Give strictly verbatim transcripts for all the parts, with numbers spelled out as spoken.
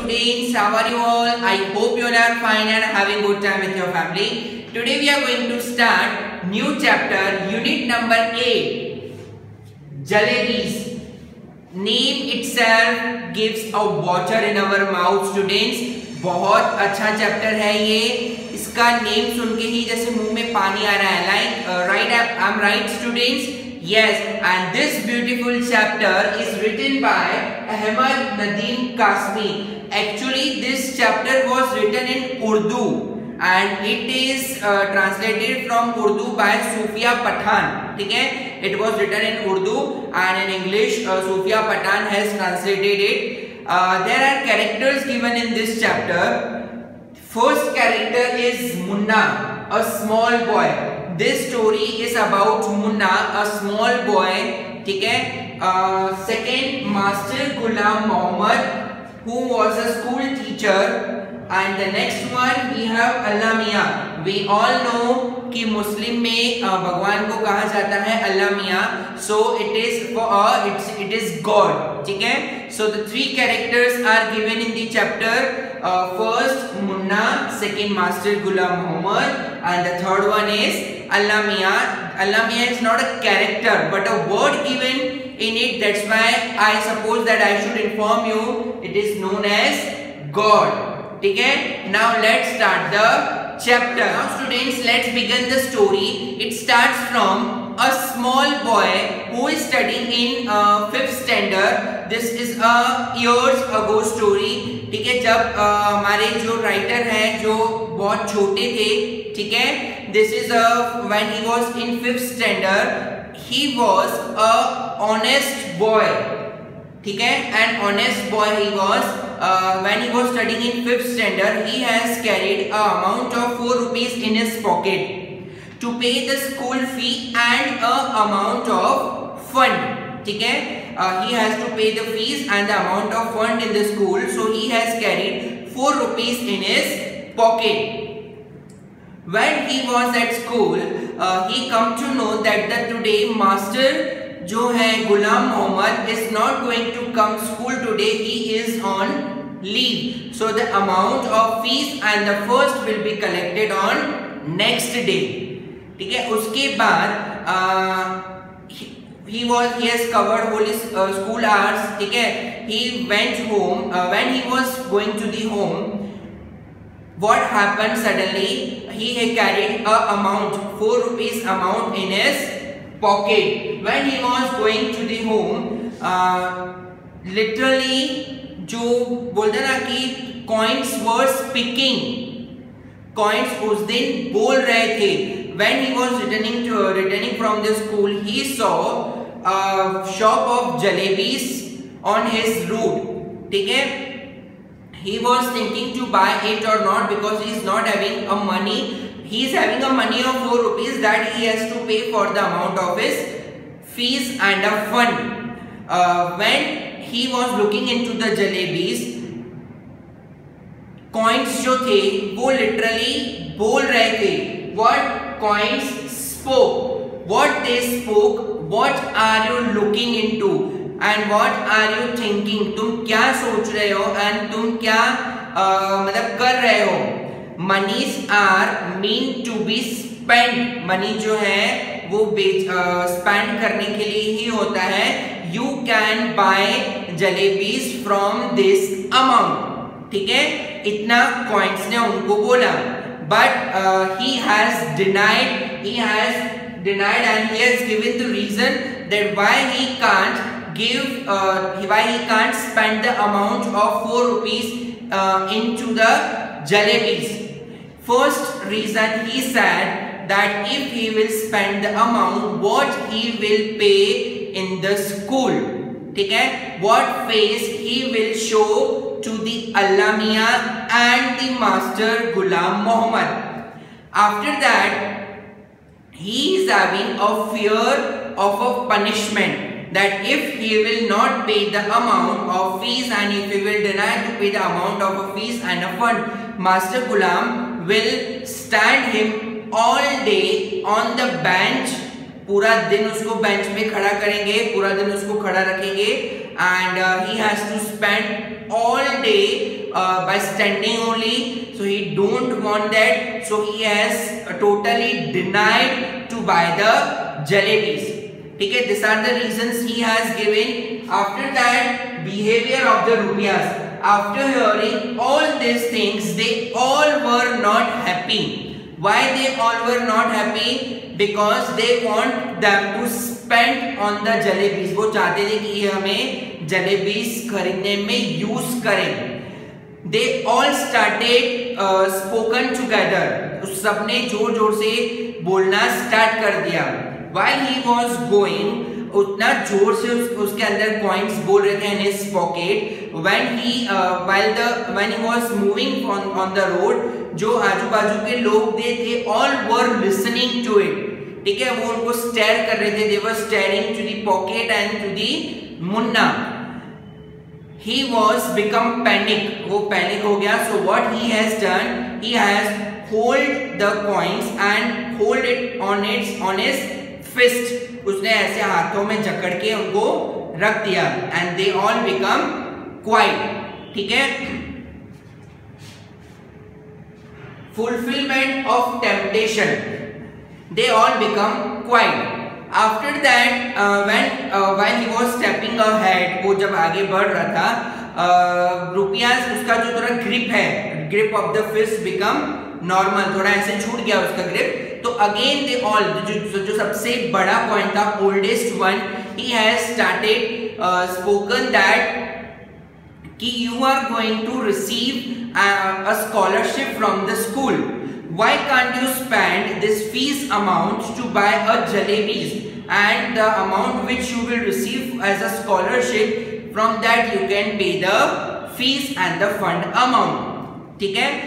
students, how are you all? I hope you all are fine and having good time with your family. Today we are going to start new chapter, unit number eight, Jalebis. Name itself gives a water in our mouth, students. बहुत अच्छा chapter है ये. इसका name सुन के ही जैसे मुंह में पानी आ रहा है. Like right, I am right students? Yes, and this beautiful chapter is written by Ahmad Nadeem Kasmi. Actually, this chapter was written in Urdu and it is uh, translated from Urdu by Sufia Pathan. ठीक है? It was written in Urdu and in English uh, Sufia Pathan has translated it. Uh, there are characters given in this chapter. First character is Munna, a small boy. This story is about Munna, a small boy. ठीक है? Uh, second, Master Ghulam Muhammad, who was a school teacher. And the next one we have Allah Mian. We all know कि मुस्लिम में uh, भगवान को कहा जाता है अल्लाह मियाँ. So it is for uh, it's it is God. ठीक है? So the three characters are given in the chapter. Uh, first Munna, second Master Ghulam Muhammad, and the third one is Allah Mian. Allah Mian is not a character but a word given in it. That's why I suppose that I should inform you. It is known as God. ठीक है? Now let's start the chapter. Now students, let's begin the story. It starts from a small boy who is studying in uh, fifth standard. This is a years ago story. ठीक है? जब uh, हमारे जो writer हैं जो बहुत छोटे थे, ठीक है? This is a when he was in fifth standard. He was a honest boy. ठीक है? An honest boy he was. Uh, when he was studying in fifth standard, he has carried a amount of four rupees in his pocket to pay the school fee and a amount of fund. ठीक है? Uh, he has to pay the fees and the amount of fund in the school, so he has carried four rupees in his pocket. When he was at school, uh, he come to know that the today master जो है गुलाम Mohammad is not going to come school today. He is on leave. So the amount of fees and the first will be collected on next day. ठीक है? उसके बाद uh, he, he was he has covered whole his uh, school hours. ठीक है? He went home. Uh, when he was going to the home, what happened suddenly? He had carried a amount four rupees amount in his pocket. When he was going to the home, uh, literally जो बोलते ना कि coins were speaking. Coins उस दिन बोल रहे थे. When he was returning to uh, returning from the school, he saw a shop of jalebis on his route. ठीक है? He was thinking to buy it or not because he is not having a money. He is having a money of four rupees that he has to pay for the amount of his fees and a fund. Uh, when he was looking into the jalebis, coins जो थे वो literally बोल रहे थे. What coins spoke? What they spoke? What are you looking into? And what are you thinking? तुम क्या सोच रहे हो? And तुम क्या uh, मतलब कर रहे हो? Monies are meant to be spent. Money जो है वो बेच स्पेंड करने के लिए ही होता है. You can buy jalebis from this amount. ठीक है? इतना coins ने उनको बोला. But uh, he has denied. He has denied and he has given the reason that why he can't give, uh, why he can't spend the amount of four rupees uh, into the jalebis. First reason he said that if he will spend the amount what he will pay in the school, ठीक है? What face he will show to the Allah Mian and the Master Ghulam Muhammad. After that he is having a fear of a punishment that if he will not pay the amount of fees and if he will deny to pay the amount of a fees and a fund, Master Ghulam will stand him all day on the bench पूरा दिन उसको bench पे खड़ा करेंगे, पूरा दिन उसको खड़ा रखेंगे and he has to spend all day by standing only, so he don't want that, so he has totally denied to buy the jalebis. ठीक है, this are the reasons he has given. After that behaviour of the rupees. After hearing all these things, they all were not happy. Why they all were not happy? Because they want them to spend on the jalebis. वो चाहते थे कि ये हमें jalebis खरीदने में use करें. They all started uh, spoken together. उस सबने जोर जोर से बोलना स्टार्ट कर दिया. While he was going, उतना जोर से उस, उसके अंदर कॉइन्स बोल रहे थे in his pocket. When he uh, while the when he was moving on on the road, जो आजू बाजू के लोग थे they all were listening to it. ठीक है, वो उनको स्टेयर कर रहे थे. They were staring to the pocket and to the Munna. He was become panic. वो पैनिक हो गया. So what he has done, he has hold the coins and hold it on its on his fist. उसने ऐसे हाथों में जकड़ के उनको रख दिया. And they all become quiet. ठीक है, fulfilment of temptation. They all become quiet. After that when while he was stepping ahead, वो जब आगे बढ़ रहा था, रुपियास uh, उसका जो थोड़ा ग्रिप है, grip of the fist become normal, थोड़ा ऐसे छूट गया उसका ग्रिप. तो अगेन दे ऑल, जो जो सबसे बड़ा पॉइंट था, oldest one, he has started spoken that कि you are going to receive a scholarship from the school. Why can't you spend this fees amount to buy a jalebis and the amount which you will receive as a scholarship, from that you can pay the fees and the fund amount. ठीक है,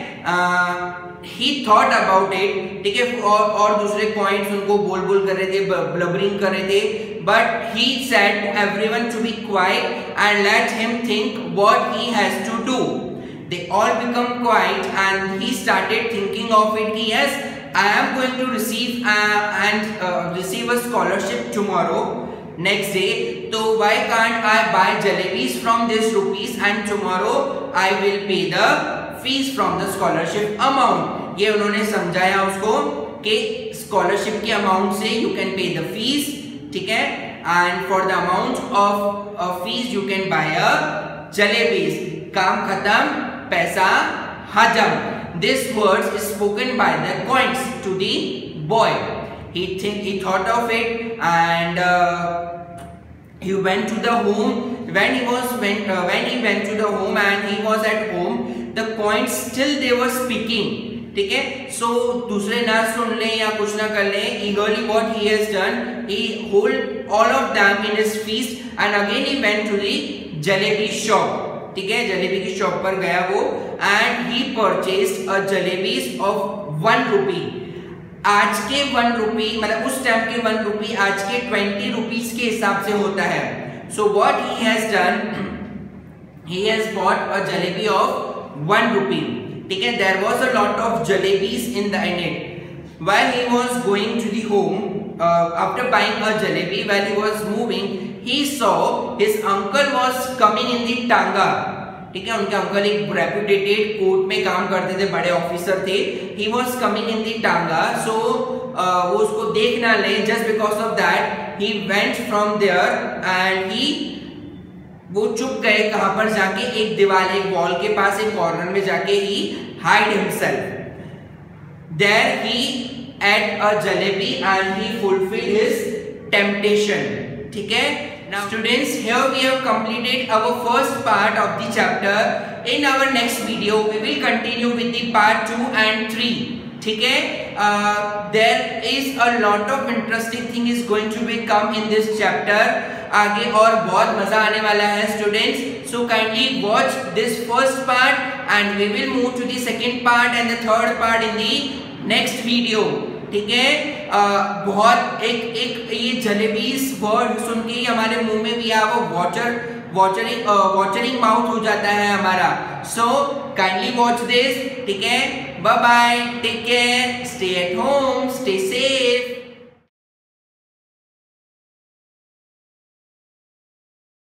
ही thought about it. ठीक है, और, और दूसरे points उनको बोल बोल कर रहे थे, ब्लबरिंग कर रहे थे. But he said to everyone to be quiet and let him think what he has to do. They all become quiet and he started thinking of it कि yes, I am going to receive and receive a scholarship tomorrow, next day. तो why can't I buy jalebis from this rupees and tomorrow I will pay the fees from the scholarship amount. ये उन्होंने समझाया उसको कि scholarship के amount से you can pay the fees. ठीक है, and for the amount of fees you can buy a jalebis. काम खत्म, पैसा हजम. This words is spoken by the coins to the boy. He think he thought of it and uh, he went to the home. When he was when uh, when he went to the home and he was at home, the coins still they were speaking. ठीक है, so दूसरे ना सुन ले या कुछ ना कर ले, eagerly what he has done, he hold all of them in his fist and again he went to the jalebi shop. ठीक है, जलेबी की शॉप पर गया वो and he purchased a jalebis of one rupee. आज के वन रुपी मतलब उस टाइम के वन रुपी आज के ट्वेंटी रुपीज के हिसाब से होता है. So what he has done, he has bought a jalebi of one rupee. ठीक है, there was a lot of jalebis in the in it. While he was going to the home, after buying a jalebi, while he was moving, he saw his uncle was coming in the tonga. ठीक है, उनके uncle एक रेप्यूटेटेड court में काम करते थे, बड़े officer थे. ही वॉज कमिंग इन दी टांगा, सो वो उसको देख ना ले. Just because of that he went from there and he, वो चुप गए कहां पर जाके, एक दीवार, एक वॉल के पास, एक कॉर्नर में जाके he hide himself. There he ate a jalebi and he fulfil his temptation. ठीक है, now students, here we have completed our first part of the chapter. In our next video we will continue with the part two and three. ठीक है, uh, there is a lot of interesting thing is going to be come in this chapter. आगे और बहुत मजा आने वाला है students. So kindly watch this first part and we will move to the second part and the third part in the next video. ठीक है, बहुत एक एक ये जलेबीज वर्ड सुन के ही हमारे मुंह में भी आ वो वॉचर वॉचरिंग वॉचरिंग माउथ हो जाता है हमारा. So kindly watch this. ठीक है, bye bye, take care, stay at home, stay safe.